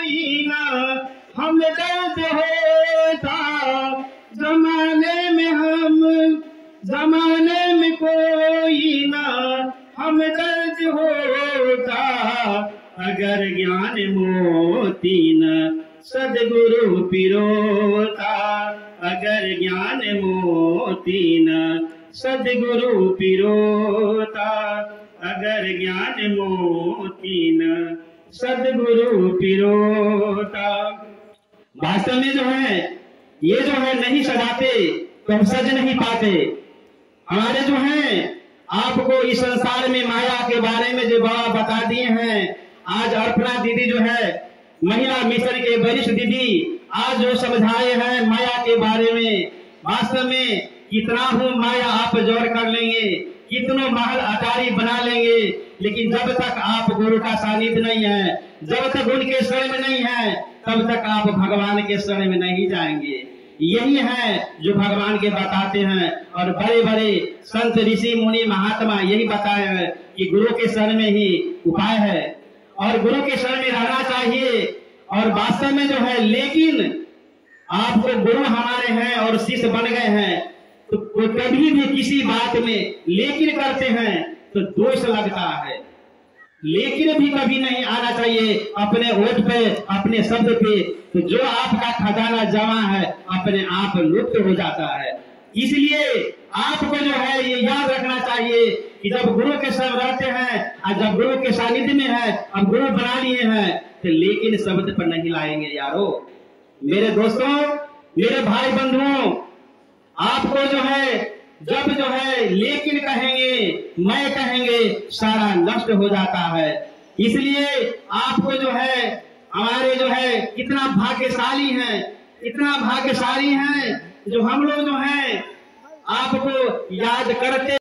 कोई ना हमदर्द होता, जमाने में कोई ना हमदर्द होता। अगर ज्ञान मोती न सदगुरु पिरोता, अगर ज्ञान मोती न सदगुरु पिरोता, अगर ज्ञान मोती न सदगुरु पिरोता। वास्तव में जो है ये जो है नहीं सजाते तो हम सज नहीं पाते। हमारे जो है आपको इस संसार में माया के बारे में जो बाबा बता दिए हैं, आज अर्पणा दीदी जो है महिला मिशन के वरिष्ठ दीदी आज जो समझाए हैं माया के बारे में, वास्तव में कितना हूँ माया आप जोड़ कर लेंगे, कितनों महल अटारी बना लेंगे, लेकिन जब तक आप गुरु का सानिध्य नहीं है, जब तक उनके शरण में नहीं है, तब तक आप भगवान के शरण में नहीं जाएंगे। यही है जो भगवान के बताते हैं और बड़े बड़े संत ऋषि मुनि महात्मा यही बताए हैं कि गुरु के शरण में ही उपाय है और गुरु के शरण में रहना चाहिए। और वास्तव में जो है लेकिन आपको गुरु हमारे हैं और शिष्य बन गए हैं तो कभी भी किसी बात में लेकिन करते हैं तो दोष लगता है। लेकिन भी कभी नहीं आना चाहिए अपने ओठ पे, अपने शब्द पे, तो जो आपका खजाना जमा है अपने आप लुप्त हो जाता है। इसलिए आपको जो है ये याद रखना चाहिए कि जब गुरु के साथ रहते हैं और जब गुरु के सानिध्य में है, अब गुरु बना लिए हैं तो लेकिन शब्द पर नहीं लाएंगे यारो। मेरे दोस्तों, मेरे भाई बंधुओं, आपको जो है जब जो है लेकिन कहेंगे, मैं कहेंगे, सारा नष्ट हो जाता है। इसलिए आपको जो है हमारे जो है कितना भाग्यशाली हैं, इतना भाग्यशाली हैं जो हम लोग जो है आपको याद करते